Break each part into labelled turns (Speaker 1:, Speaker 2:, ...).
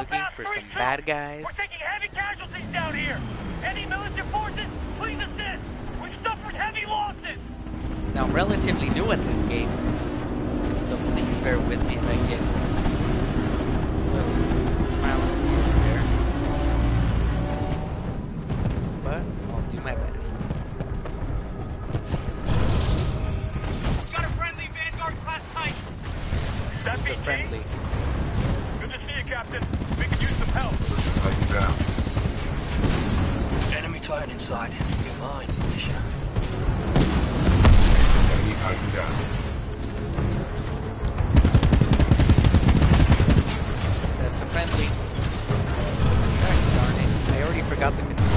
Speaker 1: looking for some bad guys.
Speaker 2: We're taking heavy casualties down here. Any militia forces, please assist. We've suffered heavy losses.
Speaker 1: Now, I'm relatively new at this game, so please bear with me if I get a little trounced here and there. But I'll do my best.
Speaker 2: Got a friendly Vanguard class type. Is that BT?
Speaker 1: Friendly.
Speaker 2: Good to see you, Captain. We could use some help.
Speaker 3: Tighten down.
Speaker 4: Enemy Titan inside. You're mine, militia.
Speaker 3: Enemy tighten down.
Speaker 1: That's a friendly. Gosh darn it. I already forgot the controls.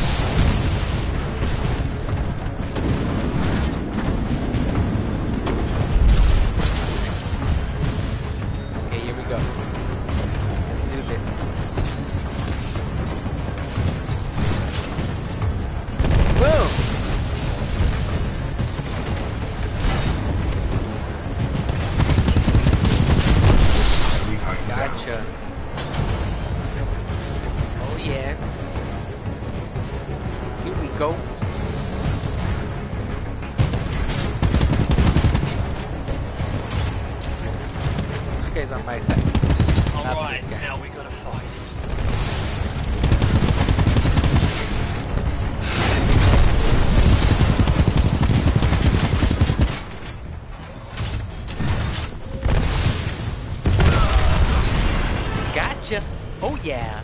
Speaker 1: Okay, here we go. Let's do this. Boom!
Speaker 3: Enemy tighten down.
Speaker 1: Gotcha. Oh yes. Here we go. You guys on my side. Not
Speaker 4: Alright,
Speaker 1: this guy.
Speaker 4: now we gotta fight.
Speaker 1: Gotcha. Oh yeah.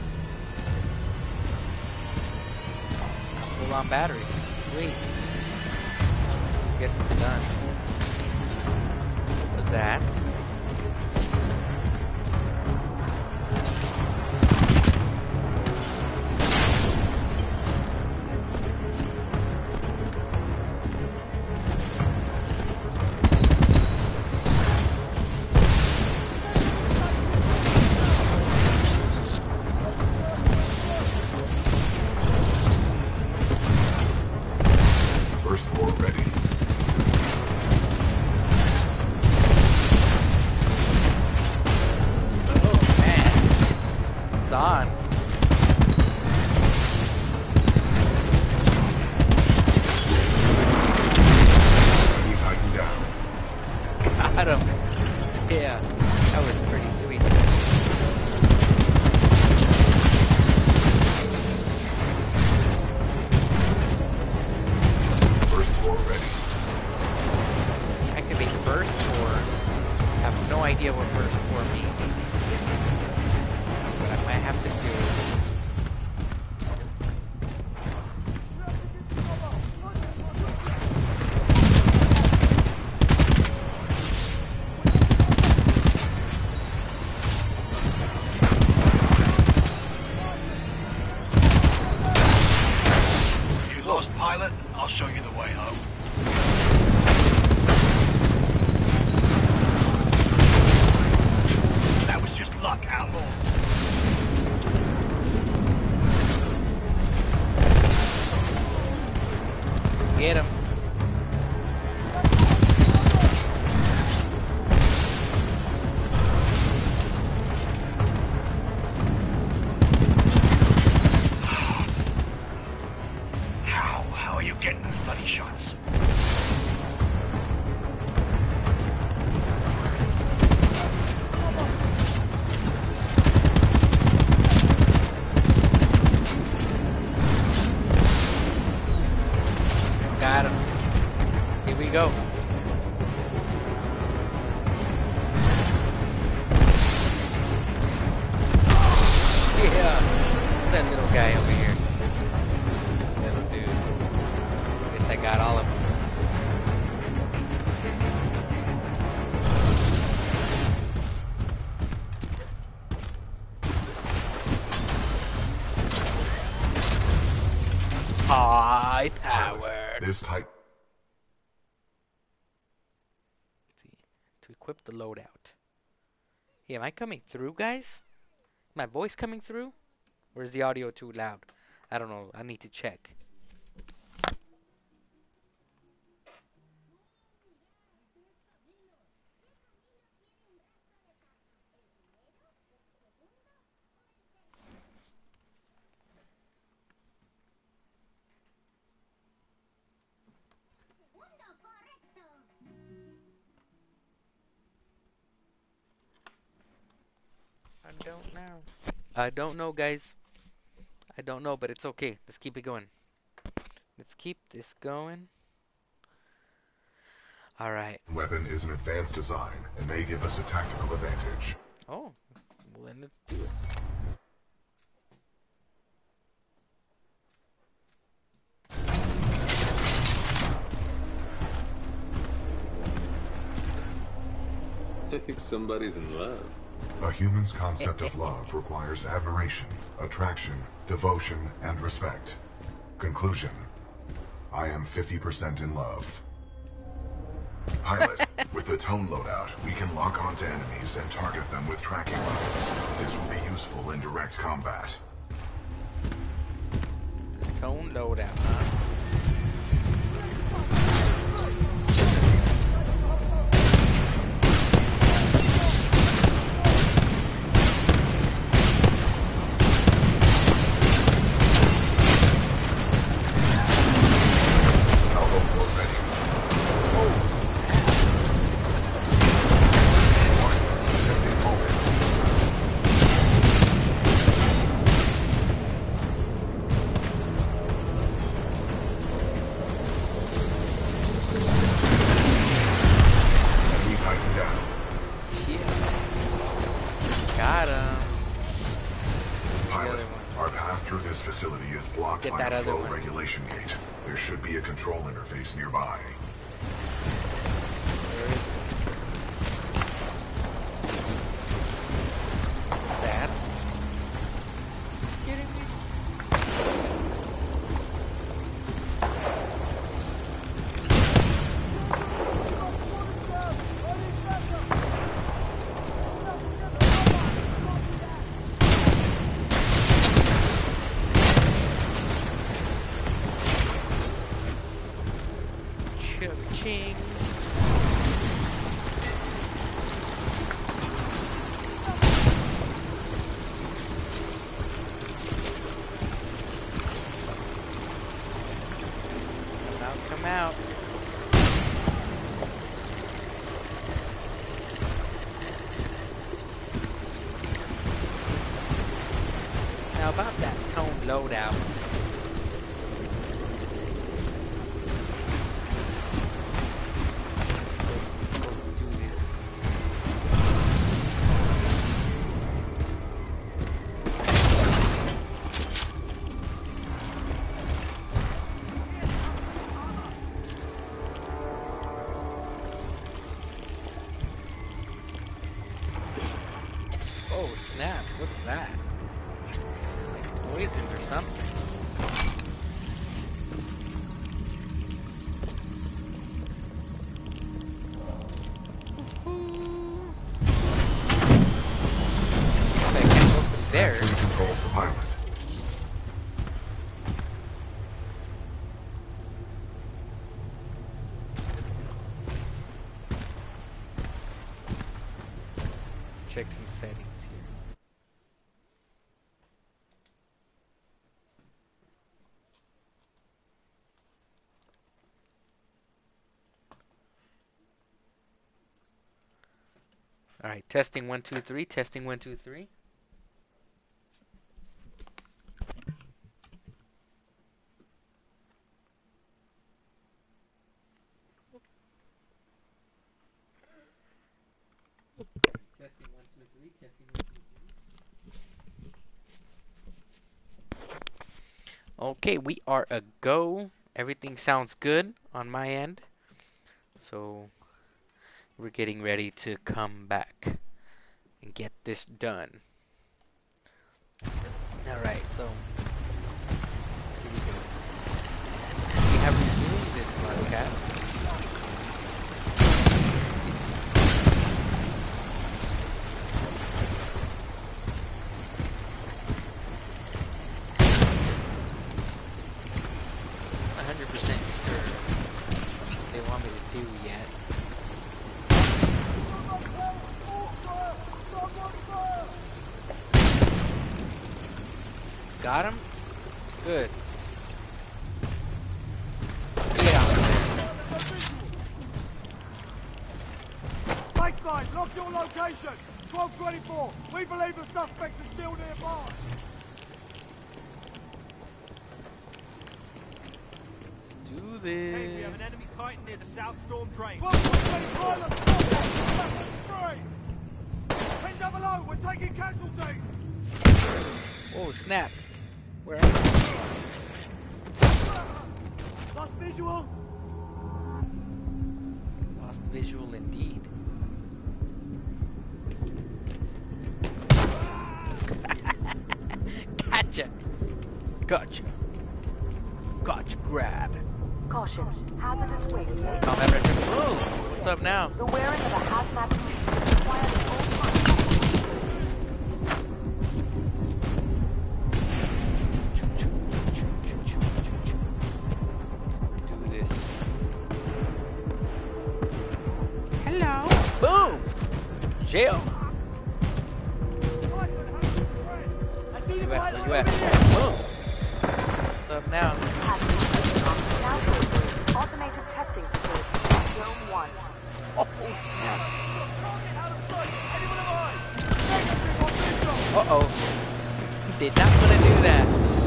Speaker 1: Full on battery. Sweet. Let's get this done. What was that?
Speaker 3: First floor ready.
Speaker 1: Oh man. It's on.
Speaker 3: Enemy tighten down.
Speaker 1: Got him. Yeah. That was pretty sweet.
Speaker 3: First floor ready.
Speaker 1: Activate first floor. I have no idea what first floor means. But I might have to do it.
Speaker 4: You lost, pilot? I'll show you the way home. That was just luck, outlaw.
Speaker 1: Get him.
Speaker 4: How are you getting those bloody shots?
Speaker 1: Got him. Here we go. Yeah. That little guy over here. Little dude. Guess I got all of them. High power.
Speaker 3: This tight.
Speaker 1: See, to equip the loadout. Hey, am I coming through, guys? My voice coming through? Or is the audio too loud? I don't know. I need to check. don't know. I don't know, guys. I don't know, but it's okay. Let's keep it going. Let's keep this going. Alright.
Speaker 3: Weapon is an advanced design and may give us a tactical advantage.
Speaker 1: Oh, well then let's do it.
Speaker 5: I think somebody's in love.
Speaker 3: A human's concept of love requires admiration, attraction, devotion, and respect. Conclusion. I am 50% in love. Pilot, with the tone loadout, we can lock onto enemies and target them with tracking rockets. This will be useful in direct combat.
Speaker 1: The tone loadout, huh?
Speaker 3: Get that other one. Regulation gate. There should be a control interface nearby.
Speaker 1: That. Kidding me? Ching. Come out. Now about that tone loadout. Oh snap, what's that? Like poison or something. I can't go through there.
Speaker 3: Transferring control for pilot.
Speaker 1: Check some settings here. All right, testing 1 2 3, testing 1 2 3. Testing 1 2 3, testing 1 2 3. Okay, we are a go. Everything sounds good on my end. So we're getting ready to come back and get this done. Alright, so here we go. We have resumed this broadcast. Got him? Good. Get out of there.
Speaker 2: Baseline, lock your location. 1224. We believe the suspect is still nearby.
Speaker 1: Let's do
Speaker 2: Hey, we have an
Speaker 1: this.
Speaker 2: enemy Titan near the South Storm drain. 10 double O, we're taking casualties.
Speaker 1: Oh, snap. Where are you?
Speaker 2: Lost visual.
Speaker 1: Lost visual indeed. Gotcha. Gotcha. Gotcha. Grab.
Speaker 6: Caution, hazardous waste may
Speaker 1: Combat record. Whoa. What's up now?
Speaker 6: The wearing of a hazmat suit requires at all times.
Speaker 1: Do this. Hello. Boom. Jail.
Speaker 2: I see the
Speaker 1: Where
Speaker 2: pilot
Speaker 1: you at?
Speaker 2: over here.
Speaker 1: Boom. What's up now?
Speaker 6: Now automated testing facility at Zone 1.
Speaker 1: Oh, snap.
Speaker 2: Out of sight. Anyone alive?
Speaker 1: Uh-oh. Did not want to do that.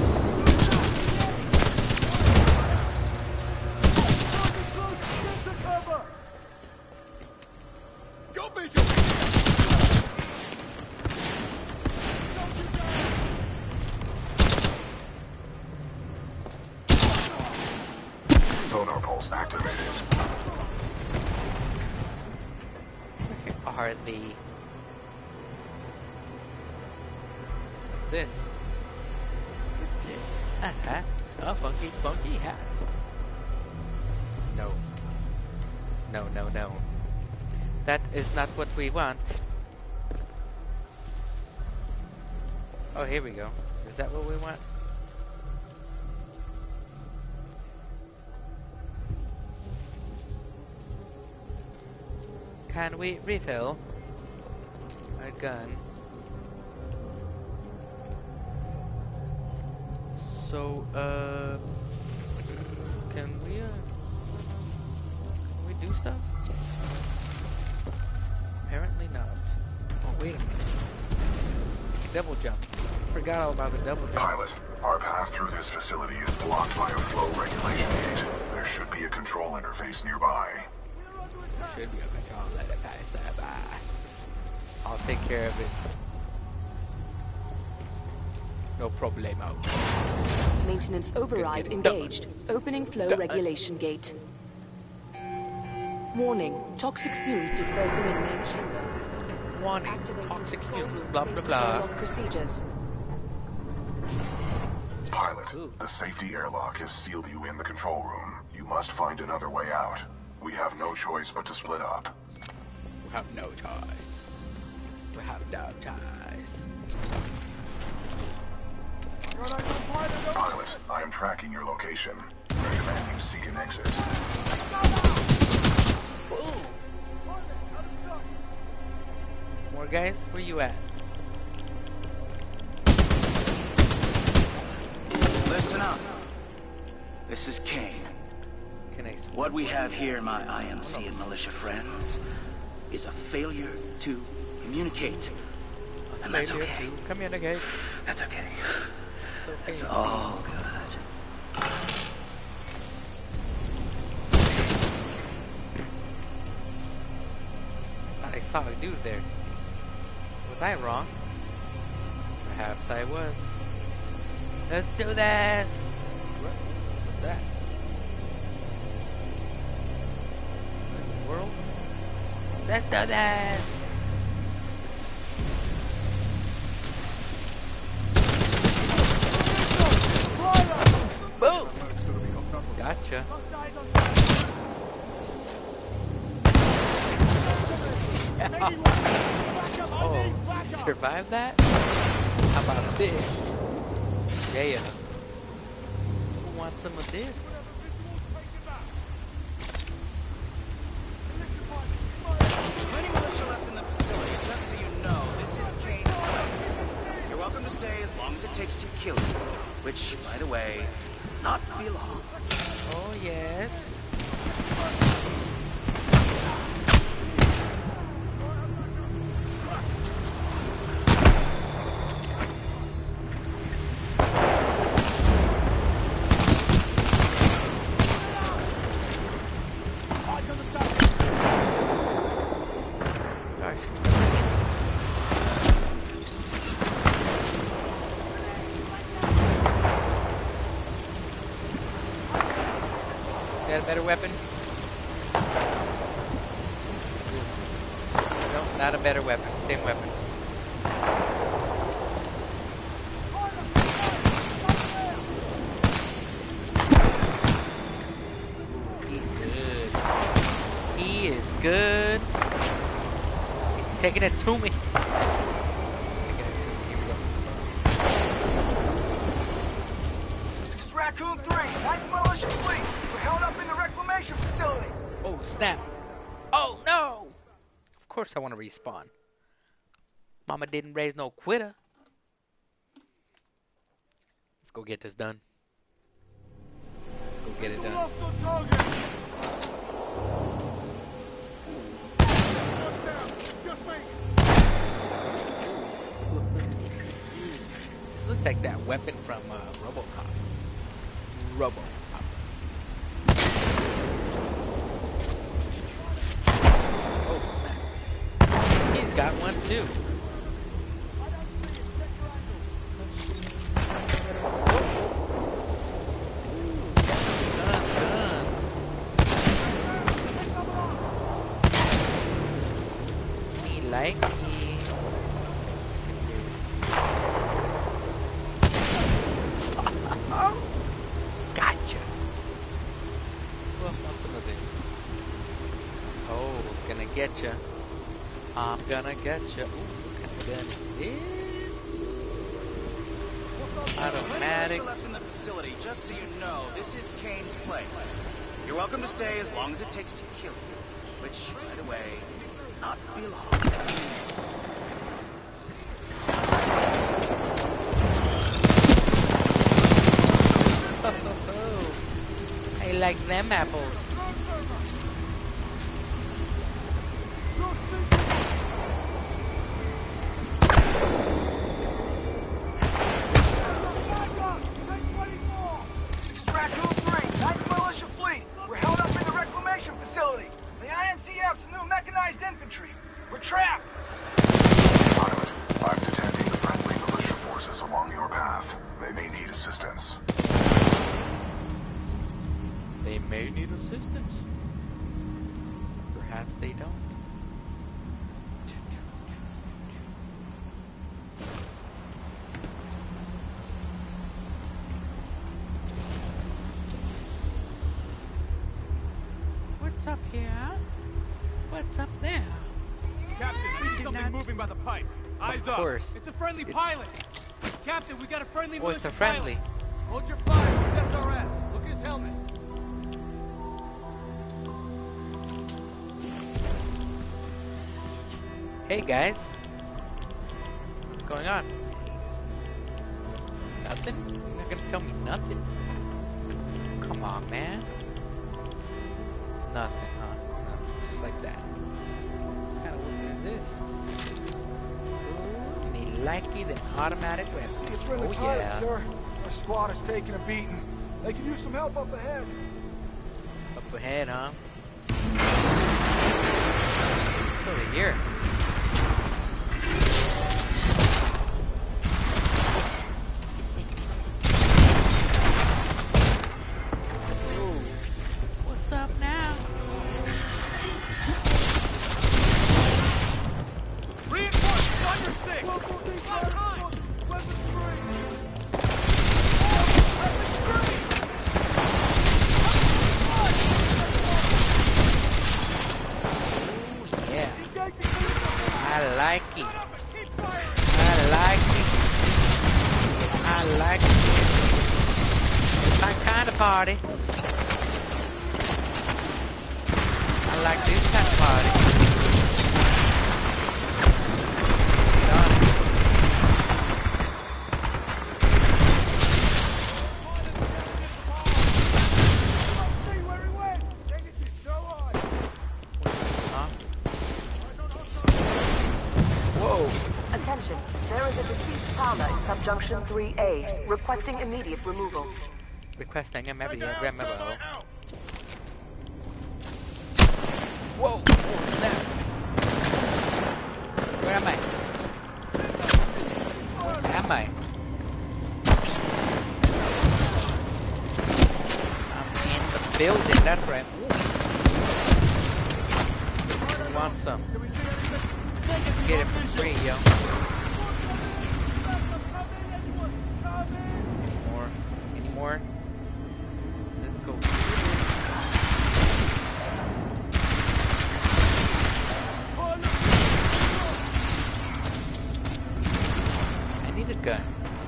Speaker 2: Go visual.
Speaker 3: Sonar pulse activated.
Speaker 1: Where are the... What's this? What's this? A hat? A funky, funky hat. No. No, no, no. That is not what we want. Oh, here we go. Is that what we want? Can we refill our gun? So, can we do stuff? Apparently not. Oh, wait a minute. Double jump. Forgot all about the double jump.
Speaker 3: Pilot, our path through this facility is blocked by a flow regulation gate. There should be a control interface nearby.
Speaker 1: Should be a control interface nearby. I'll take care of it. No problemo.
Speaker 7: Maintenance override
Speaker 1: Good, good, done.
Speaker 7: engaged. Opening flow
Speaker 1: Done.
Speaker 7: regulation gate. Warning, toxic fumes dispersing in main chamber.
Speaker 1: Warning,
Speaker 7: Activating
Speaker 1: toxic
Speaker 7: control
Speaker 1: fumes,
Speaker 7: room
Speaker 1: blah
Speaker 7: safety
Speaker 1: blah blah.
Speaker 7: airlock procedures.
Speaker 3: Pilot,
Speaker 1: Ooh.
Speaker 3: the safety airlock has sealed you in the control room. You must find another way out. We have no choice but to split up.
Speaker 1: We have no choice. We have no choice.
Speaker 3: Pilot, I am tracking your location. Recommend you seek an exit.
Speaker 1: More guys, where you at?
Speaker 8: Listen up. This is Kane.
Speaker 1: Can I
Speaker 8: What we have here, my IMC and militia friends, is a failure to communicate. And that's
Speaker 1: Failure
Speaker 8: okay.
Speaker 1: to communicate.
Speaker 8: That's okay.
Speaker 1: It's okay.
Speaker 8: It's all good.
Speaker 1: I saw a dude there. Was I wrong? Perhaps I was. Let's do this! What's that? What in the world? Let's do this! Boom! Gotcha. Oh, you survived that? How about this? Jaya. Who wants some of this?
Speaker 8: 20 militia left in the facility. Just so you know, this is Kane. You're welcome to stay as long as it takes to kill you. Which, by the way, not be long.
Speaker 1: Oh, yes. got a better weapon? No, not a better weapon. Same weapon. He is good. He's taking it to me. Here we go.
Speaker 8: This is Raccoon 3, 9th Militia Fleet. We're held up in the reclamation facility.
Speaker 1: Oh, snap. Oh, no. Of course I want to respawn. Mama didn't raise no quitter. Let's go get this done. Let's go get it done. This looks like that weapon from RoboCop. RoboCop. Oh, snap. He's got one too. Like me. Gotcha. Who else wants some of this? Oh, gonna get ya. I'm gonna get ya. Ooh, what kind of gun is this? Automatic.
Speaker 8: Left in the facility, just so you know, this is Kane's place. You're welcome to stay as long as it takes to kill you. Which, by the way, not be long.
Speaker 1: I like them apples.
Speaker 8: This is Raccoon 3, 9th Militia Fleet. We're held up in the reclamation facility. The IMCF's some new mechanized infantry. We're trapped.
Speaker 3: Pilot, I'm detecting friendly militia forces along your path. They may need assistance.
Speaker 1: They may need assistance. Perhaps they don't. What's up here? What's up there?
Speaker 2: Captain, I see something moving by the pipes. Eyes up.
Speaker 1: course.
Speaker 2: It's a friendly pilot. Captain, we got a friendly
Speaker 1: Oh, it's
Speaker 2: militia
Speaker 1: a friendly.
Speaker 2: pilot. Hold your fire. It's SRS. Look at his helmet.
Speaker 1: Hey guys. What's going on? Nothing? You're not gonna tell me nothing? Come on, man. Nothing, huh? Nothing. Just like that. What kind of weapon is this? Ooh, me likey than automatic weapon.
Speaker 9: See a friendly
Speaker 1: Oh
Speaker 9: pilot,
Speaker 1: yeah.
Speaker 9: sir. Our squad is taking a beating. They can use some help up ahead.
Speaker 1: Up ahead, huh? It's over here. Ooh. What's up now?
Speaker 2: Reinforcements on your six. Left time.
Speaker 1: Ooh, yeah. I like it. I like it. I like it. It's my kind of party. I like this kind of party. Done. Huh? Whoa.
Speaker 6: Attention, there is a deceased prowler in subjunction 3A, requesting immediate removal.
Speaker 1: Requesting a memory grandmother. Whoa! Oh, snap! Where am I? Where am I? I'm in the building, that's right. Ooh. Want some? Let's get it for free, yo. Any more? Let's go. I need a gun.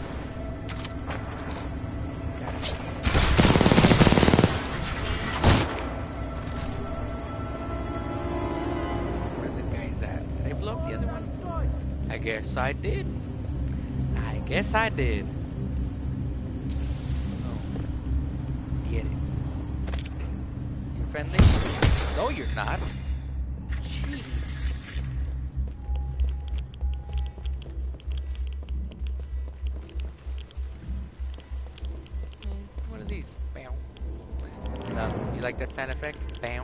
Speaker 1: Where the guys at? Did I blow up the other one? I guess I did. I guess I did. Oh. Get it. You're friendly? No, you're not. Jeez. What are these? Bam. No, you like that sound effect? Bam.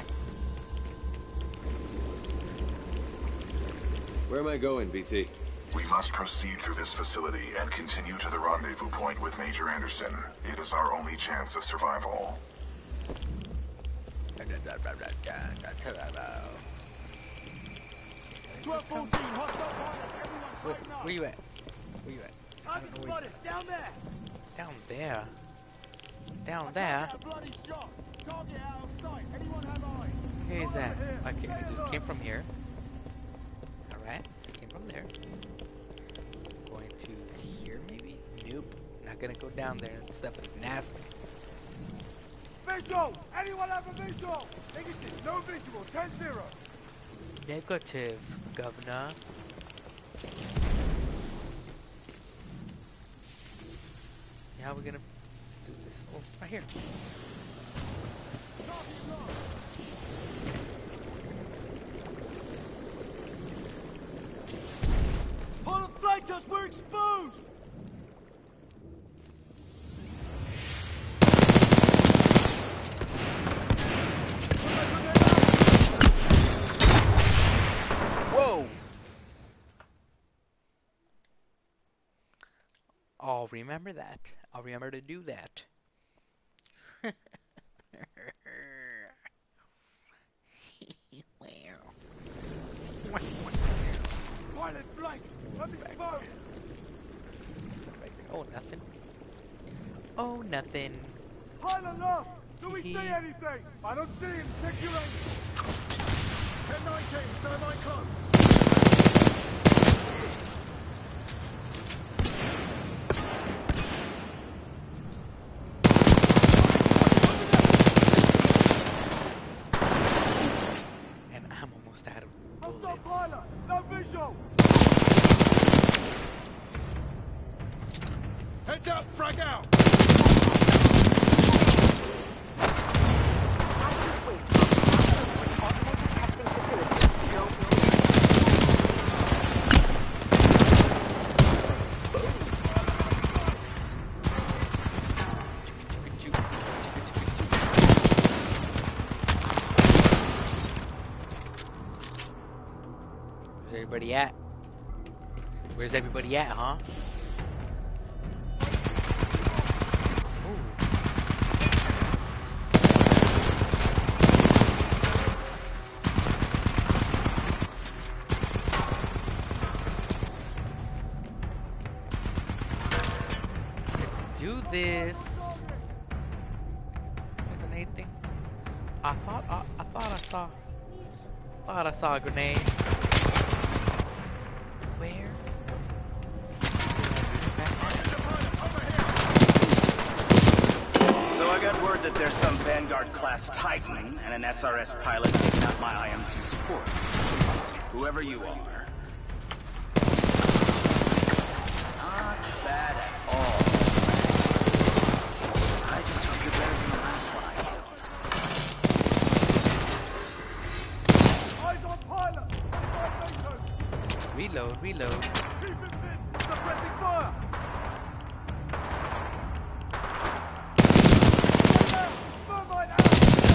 Speaker 5: Where am I going, BT?
Speaker 3: We must proceed through this facility and continue to the rendezvous point with Major Anderson. It is our only chance of survival.
Speaker 1: Where you at? Where you at? I don't know where you at.
Speaker 2: Down there!
Speaker 1: Down there? Down there? Where's that? Okay, I just came from here. Alright, just came from there. Going to here maybe? Nope. Not gonna go down there. That stuff is nasty.
Speaker 9: Visual! Anyone have a visual? Negative, no visual, 10-0.
Speaker 1: Negative, governor. Yeah, how are we gonna do this? Oh, right here.
Speaker 9: Pilot flanked us, we're exposed!
Speaker 1: Whoa! I'll remember that. I'll remember to do that.
Speaker 9: Pilot flanked! Let's exposed!
Speaker 1: Oh, nothing. Oh, nothing.
Speaker 9: Pilot lost! Do we see anything? I don't see him, check your aim! 10-19, thermite close!
Speaker 1: And I'm almost out of
Speaker 9: Hostile
Speaker 1: bullets.
Speaker 9: pilot! No visual! Heads up, frag out!
Speaker 1: Where's everybody at? Where's everybody at, huh? Let's do this. Is that a grenade thing? I thought I saw a grenade. Where?
Speaker 8: So I got word that there's some Vanguard-class Titan and an SRS pilot taking out my IMC support. Whoever you are. Not bad at all. I just hope you're better than the last one I killed.
Speaker 9: Eyes on pilot! 5 meters!
Speaker 1: Reload, reload.
Speaker 9: Keep him in! Suppressing fire! Thermite out!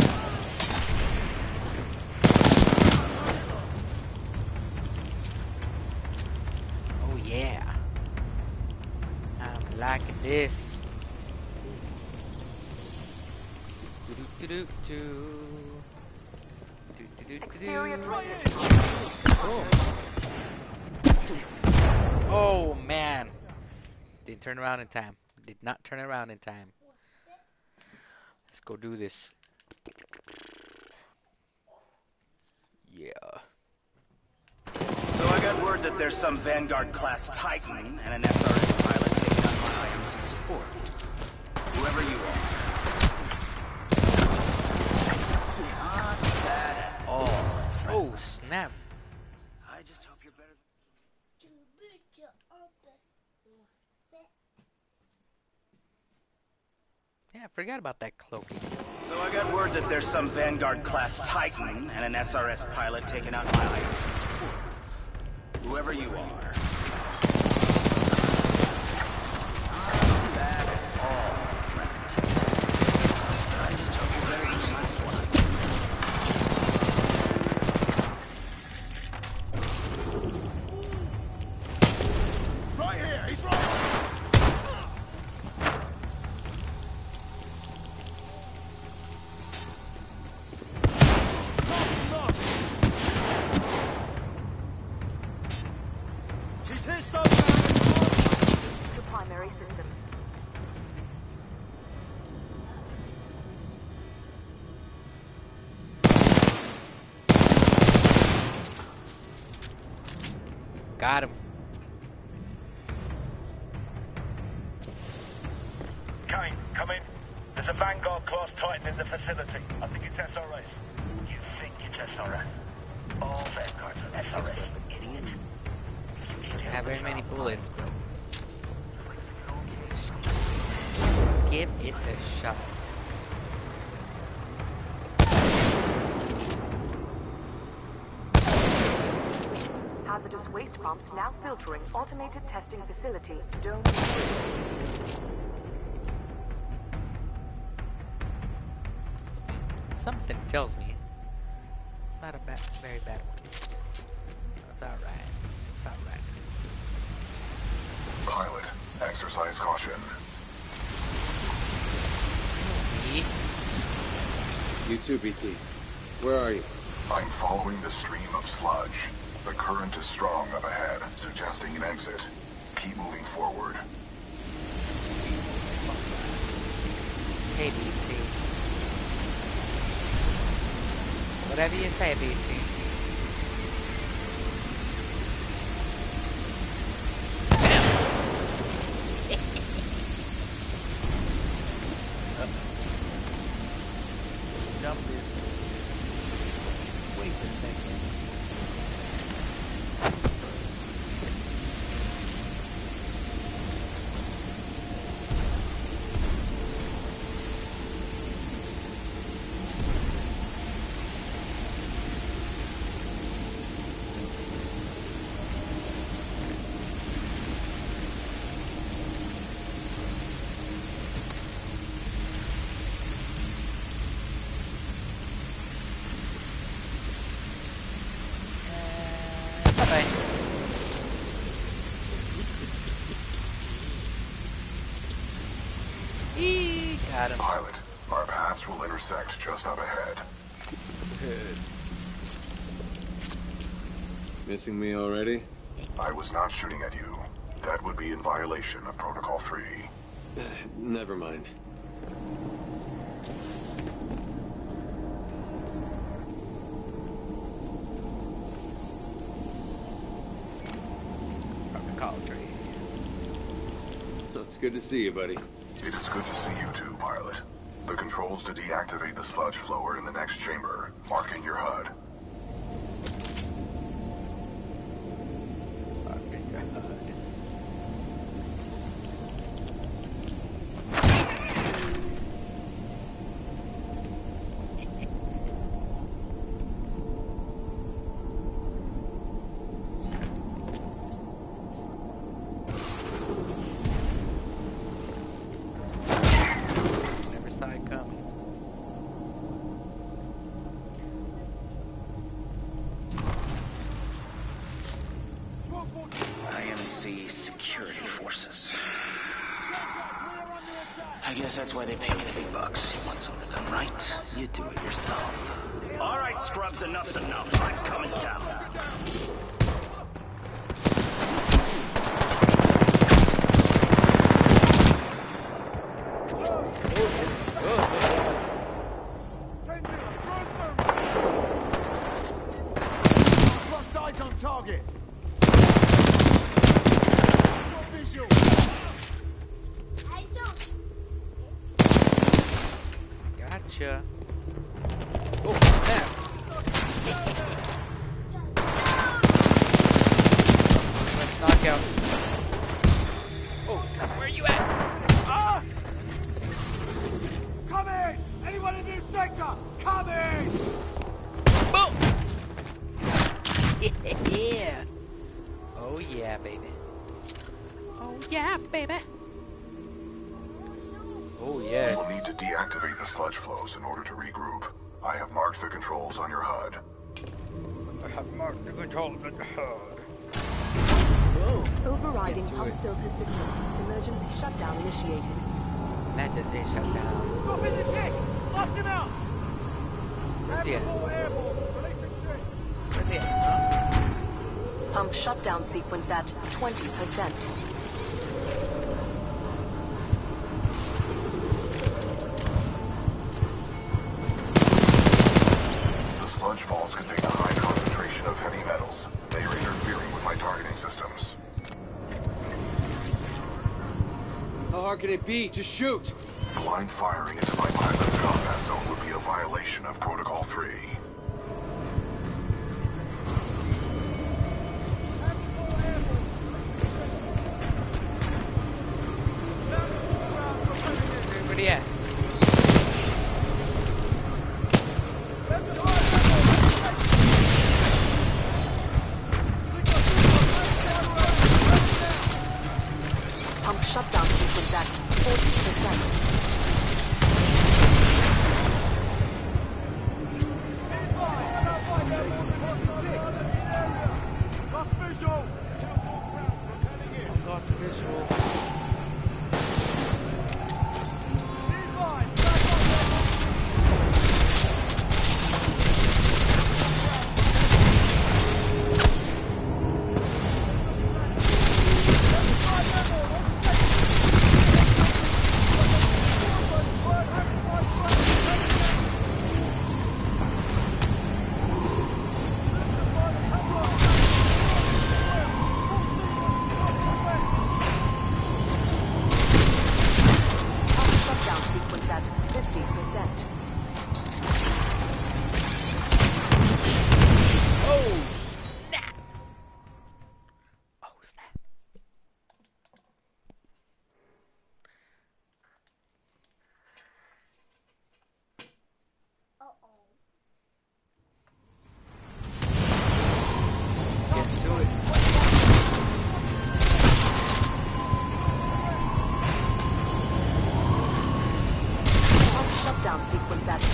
Speaker 1: Oh yeah. I'm liking this. Do-do-do.
Speaker 6: Exterior
Speaker 1: Do-do-do-do.
Speaker 6: threat.
Speaker 1: Oh. Oh man. Didn't turn around in time. Did not turn around in time. Let's go do this. Yeah.
Speaker 8: So I got word that there's some Vanguard-class Titan and an SRS pilot taking on my IMC support. Whoever you are. Not bad at all, friend.
Speaker 1: Oh snap.
Speaker 8: I just hope you're better.
Speaker 1: Yeah, I forgot about that cloaking.
Speaker 8: So I got word that there's some Vanguard-class Titan and an SRS pilot taking out my IMC support. Whoever you are. Not bad at all, friend. I just hope you're better than the last one.
Speaker 9: Right here, he's right. He's hit somewhere.
Speaker 6: To primary systems.
Speaker 1: Got him.
Speaker 2: Kane, come in. There's a Vanguard-class Titan in the facility. I think it's SRS. You think it's SRS? All Vanguards are SRS, idiot.
Speaker 1: Doesn't have very many bullets, bro. Give it a shot.
Speaker 6: Hazardous waste pumps now filtering automated testing facility. Dome.
Speaker 1: Something tells me it's not a very bad one. It's alright. It's alright.
Speaker 3: Pilot, exercise caution.
Speaker 5: You too, BT. Where are you?
Speaker 3: I'm following the stream of sludge. The current is strong up ahead, suggesting an exit. Keep moving forward.
Speaker 1: Hey, BT. Whatever you say, BT. Jump this. Wait a second. Bye-bye. Got him.
Speaker 3: Pilot, our paths will intersect just up ahead.
Speaker 1: Good.
Speaker 5: Missing me already?
Speaker 3: I was not shooting at you. That would be in violation of Protocol 3.
Speaker 5: Never mind.
Speaker 1: Protocol 3.
Speaker 5: It's good to see you, buddy.
Speaker 3: It is good to see you too, pilot. The controls to deactivate the sludge flow are in the next chamber, marking your HUD.
Speaker 1: Never saw it coming.
Speaker 8: IMC security forces. I guess that's why they pay me the big bucks. You want something done right, you do it yourself. All right, scrubs, enough's enough. I'm coming down.
Speaker 9: Lost eyes on target. Got visual.
Speaker 1: Gotcha. Oh, snap. Let's knock out. Oh, snap. Where you at?
Speaker 9: Ah! Come in! Anyone in this sector? Come in!
Speaker 1: Boom! Yeah. Oh, yeah, baby. Oh, yeah, baby. Oh, yes.
Speaker 3: You will need to deactivate the sludge flows in order to regroup. I have marked the controls on your HUD.
Speaker 1: I have marked the controls on the HUD.
Speaker 6: Overriding
Speaker 1: Let's get to
Speaker 6: pump
Speaker 1: it.
Speaker 6: filter system. Emergency shutdown initiated.
Speaker 1: Emergency shutdown.
Speaker 9: Drop in the tick! Flush him out!
Speaker 1: Yeah.
Speaker 9: Airborne, airborne. Releasing tick.
Speaker 1: Where's he at, huh?
Speaker 6: Pump shutdown sequence at 20%.
Speaker 3: The sludge falls contain a high concentration of heavy metals. They are interfering with my targeting systems.
Speaker 10: How hard can it be? Just shoot!
Speaker 3: Blind firing into my pilot's combat zone would be a violation of Protocol 3.
Speaker 1: Everybody at?
Speaker 6: Pump shutdown sequence at 40%.
Speaker 9: Got visual!
Speaker 1: Got visual.
Speaker 9: Need line! Back up!
Speaker 6: Pump shutdown sequence at 50%.
Speaker 1: Oh, snap. Oh, snap. Get to it.
Speaker 6: Pump shutdown sequence at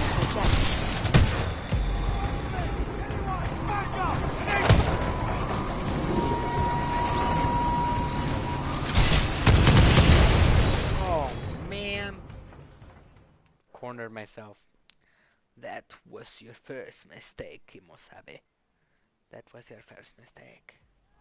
Speaker 6: 50%.
Speaker 1: Oh, man. Cornered myself. That was your first mistake, Kimosabe. That was your first mistake.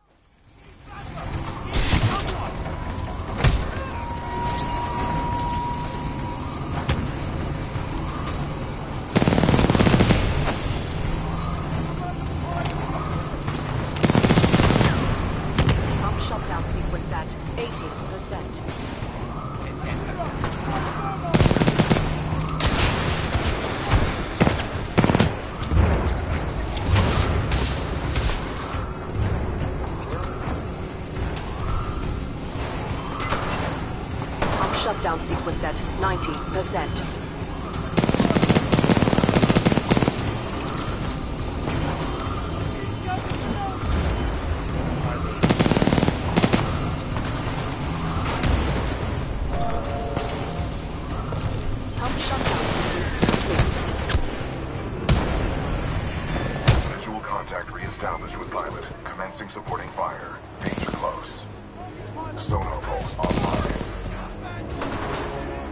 Speaker 6: Pump shutdown sequence at 80%. Pump shutdown sequence at 90%. Pump shutdown sequence complete.
Speaker 3: Visual contact re-established with pilot. Commencing supporting fire. Danger close. Sonar pulse online.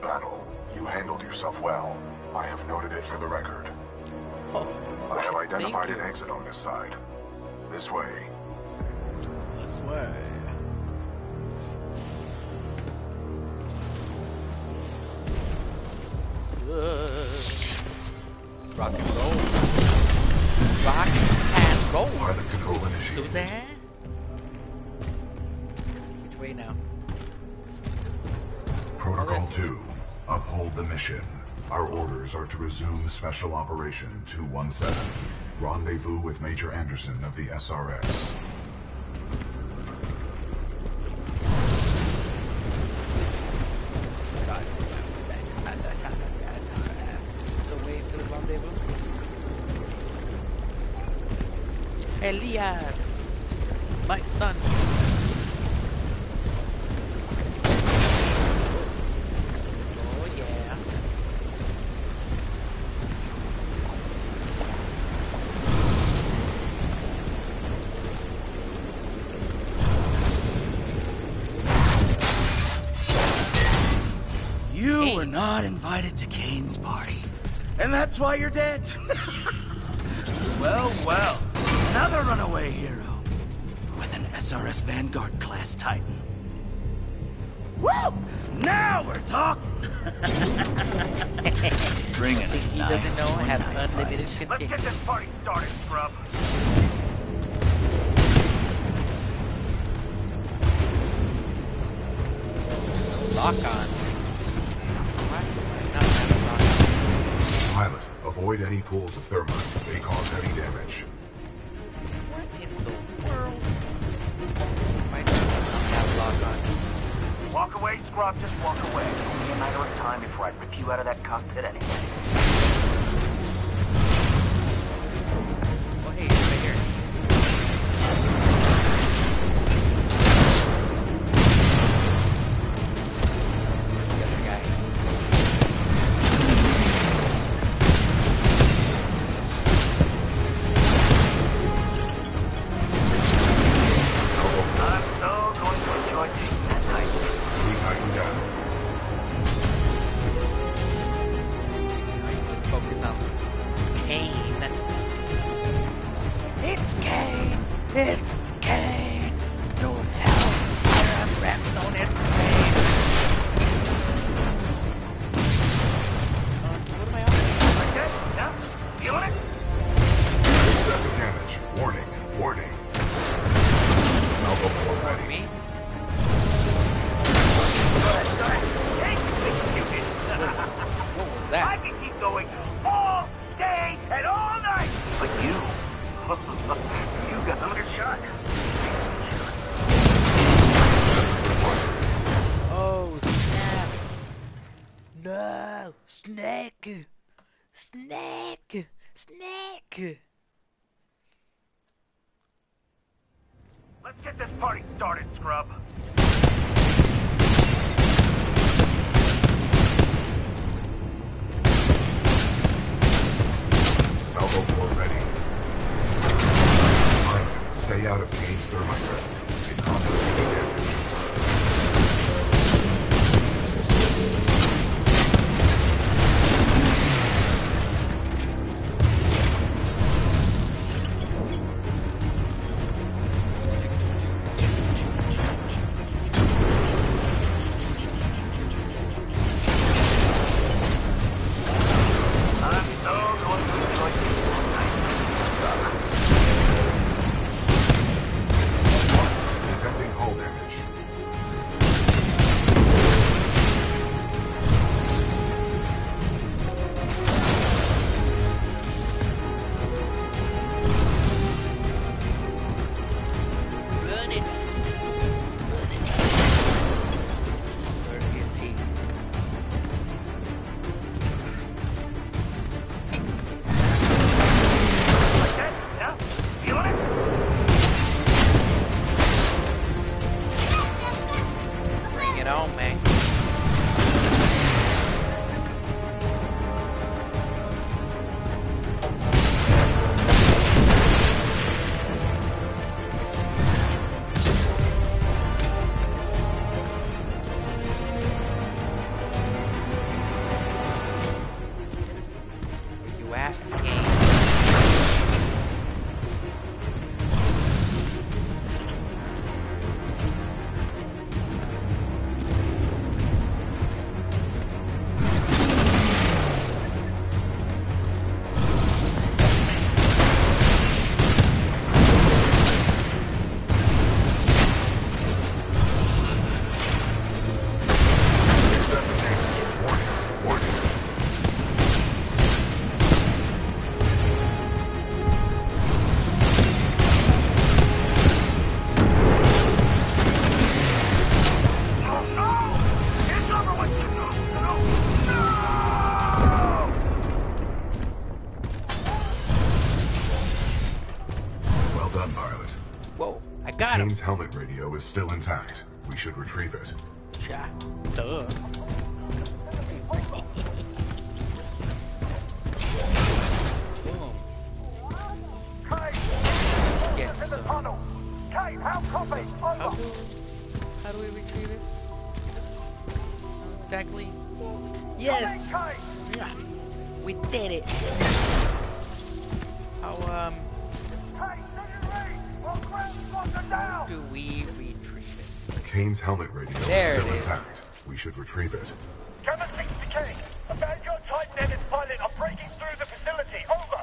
Speaker 3: battle. You handled yourself well. I have noted it for the record.
Speaker 1: Oh,
Speaker 3: I have
Speaker 1: thank
Speaker 3: identified
Speaker 1: you.
Speaker 3: an exit on this side. This way.
Speaker 1: This way. Rock and roll. Rock and roll.
Speaker 3: Pilot control initiated.
Speaker 1: Suzanne? Which way now?
Speaker 3: Protocol 2. Uphold the mission. Our orders are to resume Special Operation 217. Rendezvous with Major Anderson of the SRS.
Speaker 1: Is this the way to the rendezvous? Elias! My son! Oh yeah.
Speaker 8: You were not invited to Kane's party. And that's why you're dead. Well, well. Another runaway hero. With an SRS Vanguard class Titan. Woo! Now we're talking! Bring it.
Speaker 1: Think he doesn't know I have unlimited
Speaker 2: Let's get
Speaker 1: continues.
Speaker 2: this party started, scrub.
Speaker 1: Lock on. Why not have a lock on?
Speaker 3: Pilot, avoid any pools of thermite. They cause heavy damage.
Speaker 1: What in the world? Why not have a lock on?
Speaker 2: Walk away, scrub, just walk away. Only a matter of time before I rip you out of that cockpit anyway.
Speaker 1: Oh, hey, it's right here. Where's the other guy?
Speaker 2: I'm so going to enjoy taking that night.
Speaker 3: We tighten down.
Speaker 1: Alright, let's focus on Kane. It's Kane! It's Kane! To hell! I am Redstone, it's Kane! What am I on?
Speaker 2: Like this? Yeah? Feeling it?
Speaker 3: Excessive damage. Warning. Warning. Salvo port ready.
Speaker 1: Me?
Speaker 2: Go ahead. Hey, executed.
Speaker 1: What was
Speaker 2: I
Speaker 1: that?
Speaker 2: can keep going all day and all night. But you, you got another shot.
Speaker 1: Oh, snap! No! Snake! Snake! Snake!
Speaker 2: Let's get this party started, scrub.
Speaker 3: Salvo port ready. Pilot, stay out of Kane's thermite residue. It causes heavy damage. Kane's helmet radio is still intact. We should retrieve it.
Speaker 1: Yeah. Duh. Boom. Yes.
Speaker 2: In the tunnel. Kate, how copy? Over.
Speaker 1: How do we retrieve it? Exactly. Yes. Yeah. We did it. How do we retrieve it?
Speaker 3: Kane's helmet radio
Speaker 1: There
Speaker 3: is still
Speaker 1: it is.
Speaker 3: intact. We should retrieve it.
Speaker 2: Gamma 6 to Kane. A Vanguard Titan and its pilot are breaking through the facility. Over.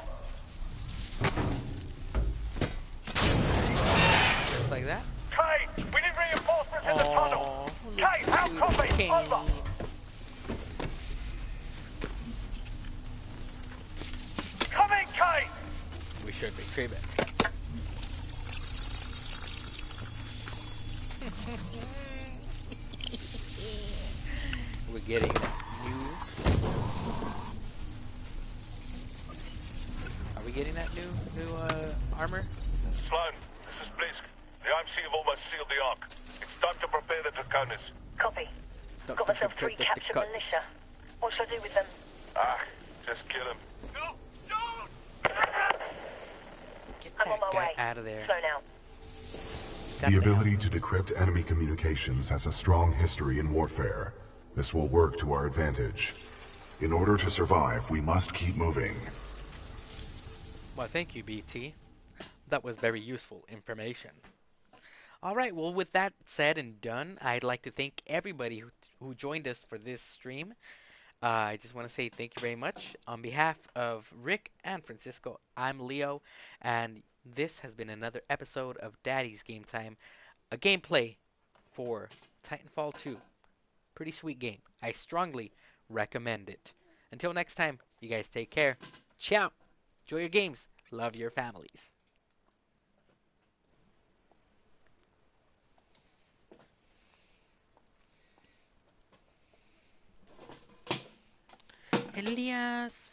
Speaker 1: Just like that.
Speaker 2: Kane, we need reinforcements in the tunnel. Kane, how copy?
Speaker 1: Kane.
Speaker 2: Over. Come in, Kane.
Speaker 1: We should retrieve it. We're getting new. Are we getting that new armor?
Speaker 2: Sloan, this is Blisk. The IMC have almost sealed the Ark. It's time to prepare the Draconis.
Speaker 11: Copy. Got myself 3 captured militia. What should I do with them?
Speaker 2: Just kill him.
Speaker 1: Get
Speaker 11: I'm on
Speaker 1: that
Speaker 11: my
Speaker 1: guy
Speaker 11: way.
Speaker 1: out of there.
Speaker 11: Slow now.
Speaker 3: The ability to decrypt enemy communications has a strong history in warfare. This will work to our advantage. In order to survive, we must keep moving.
Speaker 1: Well, thank you, BT. That was very useful information. Alright, well, with that said and done, I'd like to thank everybody who joined us for this stream. I just want to say thank you very much. On behalf of Rick and Francisco, I'm Leo, and this has been another episode of Daddy's Game Time, a gameplay for Titanfall 2. Pretty sweet game. I strongly recommend it. Until next time, you guys take care. Ciao. Enjoy your games. Love your families. Elias.